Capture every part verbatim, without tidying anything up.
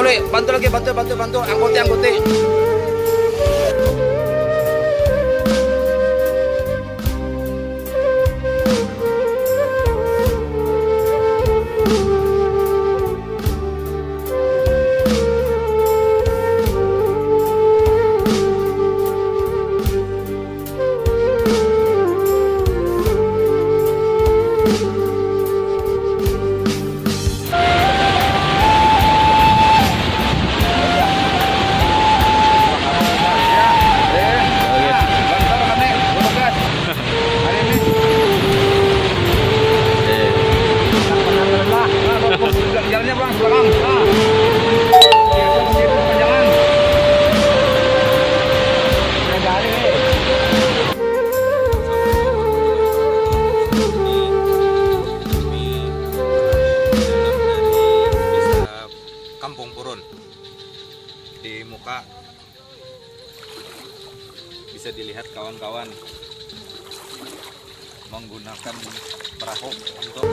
Le, bantu lagi, bantu, bantu, bantu, angkuti, angkuti. Jalannya bang, belakang. Nah. Jangan. Jangan nih. Kampung Purun. Di muka bisa dilihat kawan-kawan menggunakan perahu untuk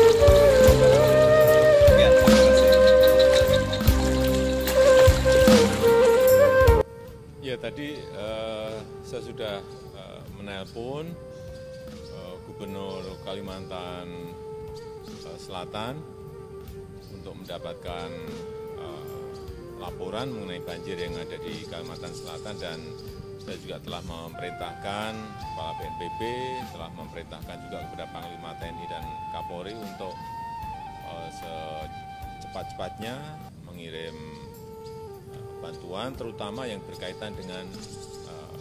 ya tadi uh, saya sudah uh, menelpon uh, Gubernur Kalimantan uh, Selatan untuk mendapatkan uh, laporan mengenai banjir yang ada di Kalimantan Selatan, dan saya juga telah memerintahkan Kepala B N P B, telah memerintahkan juga kepada Panglima T N I dan Kapolri untuk uh, secepat-cepatnya mengirim bantuan, terutama yang berkaitan dengan uh,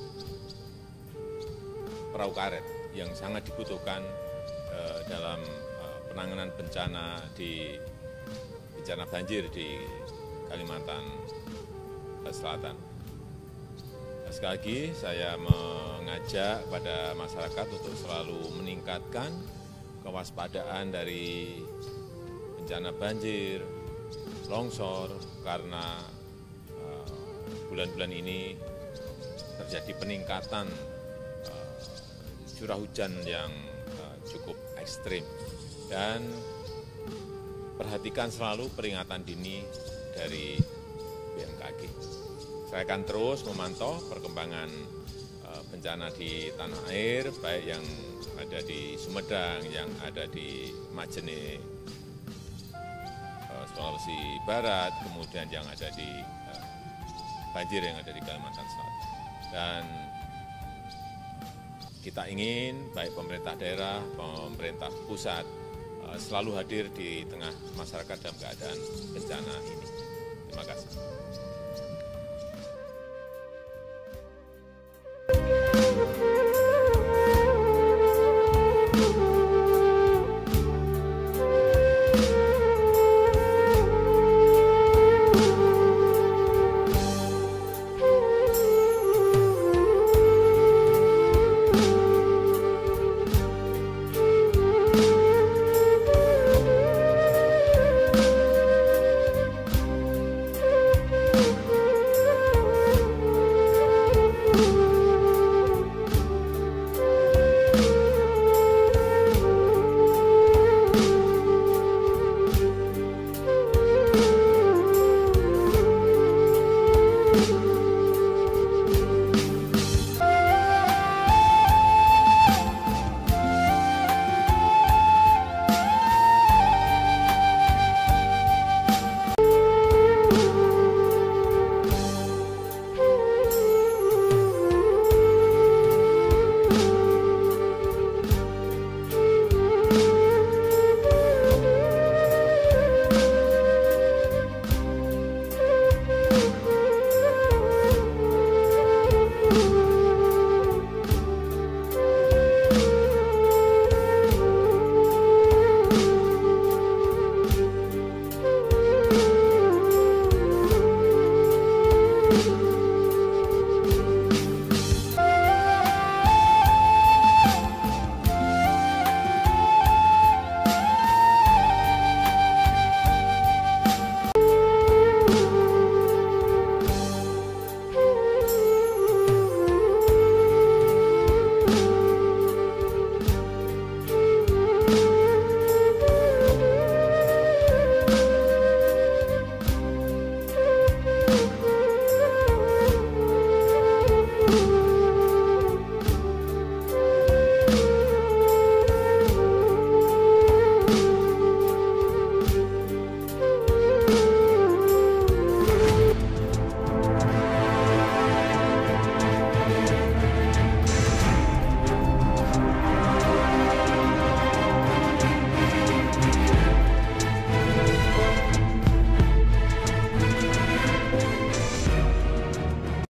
perahu karet yang sangat dibutuhkan uh, dalam uh, penanganan bencana di bencana banjir di Kalimantan Selatan. Nah, sekali lagi saya mengajak pada masyarakat untuk selalu meningkatkan kewaspadaan dari bencana banjir, longsor, karena bulan-bulan ini terjadi peningkatan uh, curah hujan yang uh, cukup ekstrim, dan perhatikan selalu peringatan dini dari B M K G. Saya akan terus memantau perkembangan uh, bencana di tanah air, baik yang ada di Sumedang, yang ada di Majene, uh, Sulawesi Barat, kemudian yang ada di uh, banjir yang ada di Kalimantan Selatan. Dan kita ingin baik pemerintah daerah, pemerintah pusat selalu hadir di tengah masyarakat dalam keadaan bencana ini. Terima kasih. you.